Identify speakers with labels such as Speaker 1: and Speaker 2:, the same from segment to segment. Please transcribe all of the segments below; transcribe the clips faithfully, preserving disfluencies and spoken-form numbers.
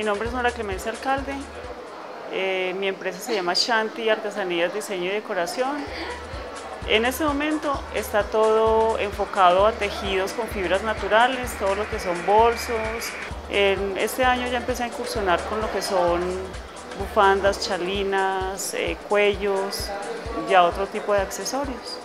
Speaker 1: nombre es Nora Clemencia Alcalde, eh, mi empresa se llama Shanti Artesanías, Diseño y Decoración. En este momento está todo enfocado a tejidos con fibras naturales, todo lo que son bolsos. En este año ya empecé a incursionar con lo que son bufandas, chalinas, eh, cuellos, ya otro tipo de accesorios.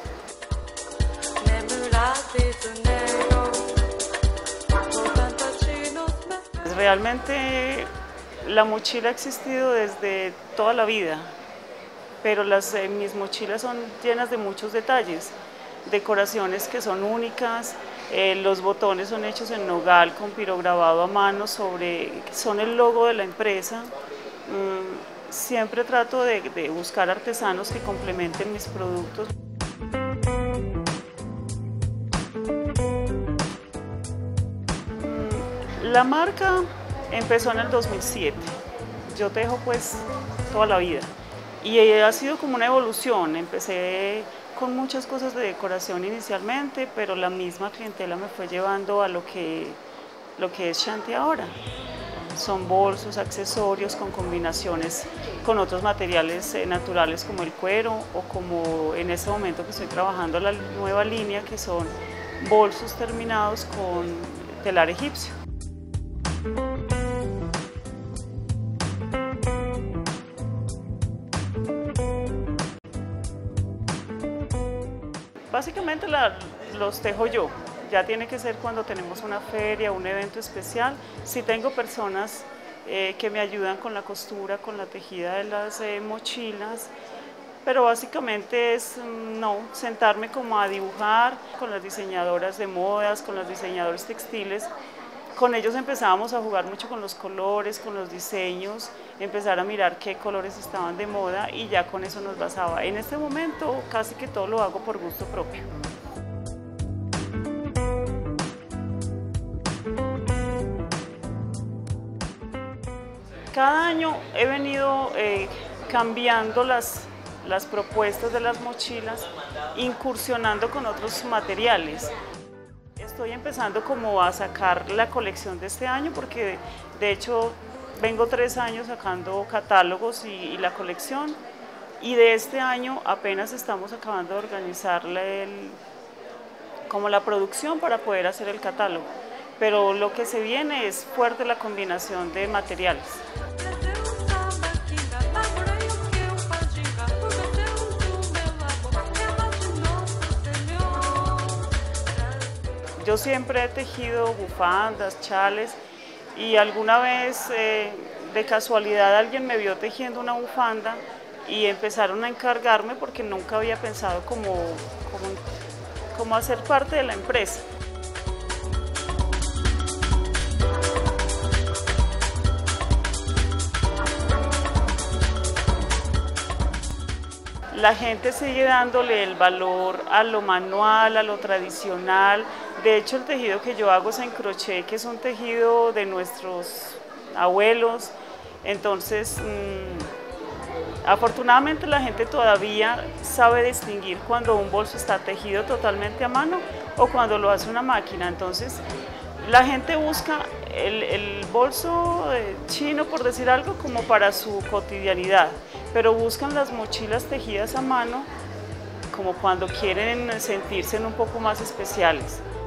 Speaker 1: Realmente la mochila ha existido desde toda la vida, pero las, eh, mis mochilas son llenas de muchos detalles, decoraciones que son únicas, eh, los botones son hechos en nogal con pirograbado a mano, sobre, son el logo de la empresa. Mm, siempre trato de, de buscar artesanos que complementen mis productos. La marca empezó en el dos mil siete, yo tejo pues toda la vida y ha sido como una evolución. Empecé con muchas cosas de decoración inicialmente, pero la misma clientela me fue llevando a lo que, lo que es Shanti ahora. Son bolsos, accesorios con combinaciones con otros materiales eh, naturales como el cuero, o como en este momento que estoy trabajando la nueva línea que son bolsos terminados con telar egipcio. Básicamente la, los tejo yo, ya tiene que ser cuando tenemos una feria, un evento especial. Sí tengo personas eh, que me ayudan con la costura, con la tejida de las eh, mochilas, pero básicamente es no, sentarme como a dibujar con las diseñadoras de modas, con los diseñadores textiles. Con ellos empezábamos a jugar mucho con los colores, con los diseños, empezar a mirar qué colores estaban de moda y ya con eso nos basaba. En este momento casi que todo lo hago por gusto propio. Cada año he venido eh, cambiando las, las propuestas de las mochilas, incursionando con otros materiales. Estoy empezando como a sacar la colección de este año porque de hecho vengo tres años sacando catálogos y, y la colección, y de este año apenas estamos acabando de organizar el, como la producción para poder hacer el catálogo, pero lo que se viene es fuerte la combinación de materiales. Yo siempre he tejido bufandas, chales, y alguna vez eh, de casualidad alguien me vio tejiendo una bufanda y empezaron a encargarme porque nunca había pensado como, como, como hacer parte de la empresa. La gente sigue dándole el valor a lo manual, a lo tradicional. De hecho, el tejido que yo hago es en crochet, que es un tejido de nuestros abuelos. Entonces, mmm, afortunadamente la gente todavía sabe distinguir cuando un bolso está tejido totalmente a mano o cuando lo hace una máquina. Entonces, la gente busca el, el bolso chino, por decir algo, como para su cotidianidad, pero buscan las mochilas tejidas a mano como cuando quieren sentirse un poco más especiales.